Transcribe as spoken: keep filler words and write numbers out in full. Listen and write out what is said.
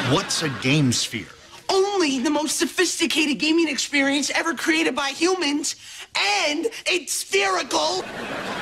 What's a game sphere? Only the most sophisticated gaming experience ever created by humans, and it's spherical.